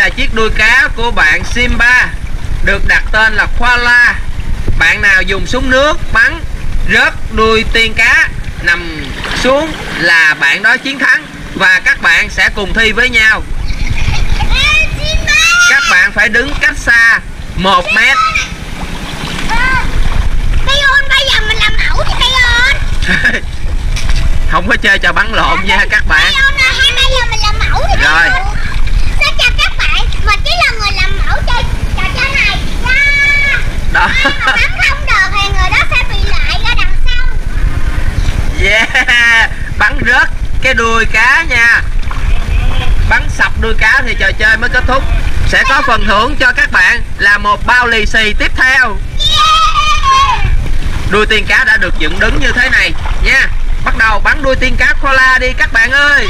là chiếc đuôi cá của bạn Simba, được đặt tên là Koala. Bạn nào dùng súng nước bắn rớt đuôi tiên cá nằm xuống là bạn đó chiến thắng. Và các bạn sẽ cùng thi với nhau. Các bạn phải đứng cách xa 1 mét. Tiôn, bây giờ mình làm mẫu cho Tiôn. Không có chơi trò bắn lộn nha các bạn. Tiôn ơi, bây giờ mình làm mẫu cho rồi. Xin chào các bạn, mình chỉ là người làm mẫu chơi trò chơi này. Đó. Bắn không được thì người đó sẽ bị lại ra đằng sau. Yeah, bắn rớt cái đuôi cá nha. Bắn sập đuôi cá thì trò chơi mới kết thúc. Sẽ có phần thưởng cho các bạn là một bao lì xì tiếp theo. Đuôi tiên cá đã được dựng đứng như thế này nha. Bắt đầu bắn đuôi tiên cá Koala đi các bạn ơi.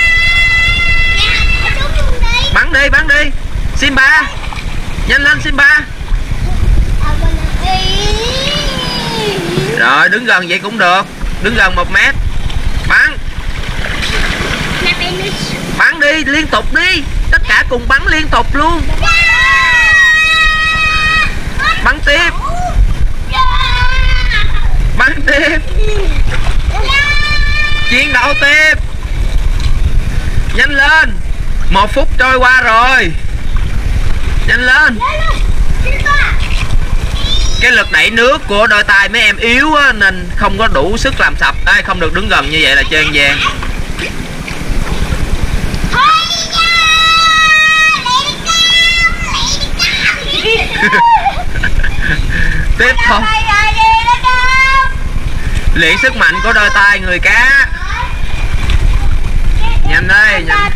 Bắn đi, bắn đi Simba. Nhanh lên Simba. Rồi đứng gần vậy cũng được. Đứng gần 1 mét. Bắn. Bắn đi, liên tục đi. Tất cả cùng bắn liên tục luôn. Bắn tiếp. Bắn tiếp. Chiến đấu tiếp. Nhanh lên. 1 phút trôi qua rồi. Nhanh lên. Cái lực đẩy nước của đôi tay mấy em yếu á, nên không có đủ sức làm sập. Đây, không được đứng gần như vậy là chơi ăn gian. Tiếp thôi. Luyện sức mạnh của đôi tay người cá. Nhanh đây, nhanh.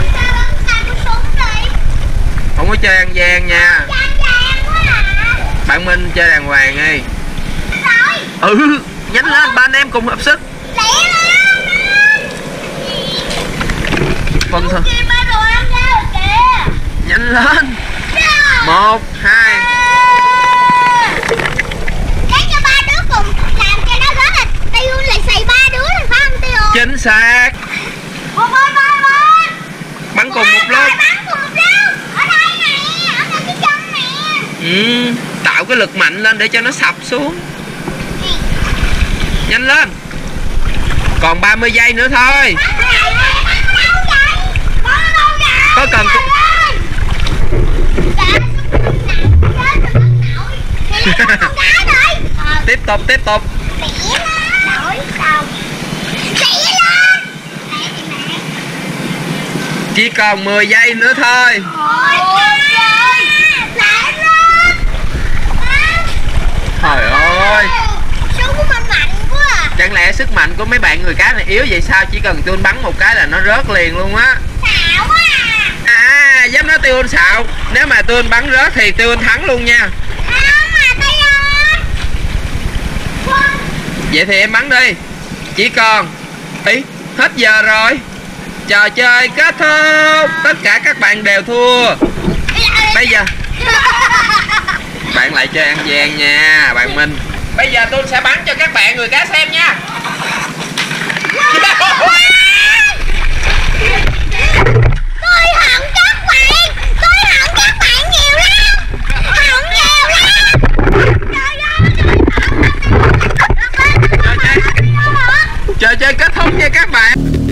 Không có chơi ăn gian nha. Bạn Minh chơi đàng hoàng đi. Ừ, nhanh lên, ba anh em cùng hợp sức. Phần thôi. Nhanh lên. 1, 2. Để cho 3 đứa cùng làm cho nó rớt là Tiêu lì xì 3 đứa là phải không Tiêu? Chính xác. Bắn cùng một lúc. Bắn cùng một lúc. Ở đây nè, ở ngay cái chân nè. Tạo cái lực mạnh lên để cho nó sập xuống. Nhanh lên. Còn 30 giây nữa thôi. Có cần tiếp tục, tiếp tục. Chỉ còn 10 giây nữa thôi. Trời ơi, chẳng lẽ sức mạnh của mấy bạn người cá này yếu vậy sao? Chỉ cần Tiun bắn một cái là nó rớt liền luôn á. À, dám nói Tiun xạo. Nếu mà Tiun bắn rớt thì Tiun thắng luôn nha. Vậy thì em bắn đi. Chỉ còn ý, hết giờ rồi. Trò chơi kết thúc. Tất cả các bạn đều thua. Bây giờ bạn lại chơi ăn gian nha bạn Minh. Bây giờ tôi sẽ bắn cho các bạn người cá xem nha. Tôi hận các bạn. Tôi hận các bạn nhiều lắm. Hận nhiều lắm. Trò chơi kết thúc nha các bạn.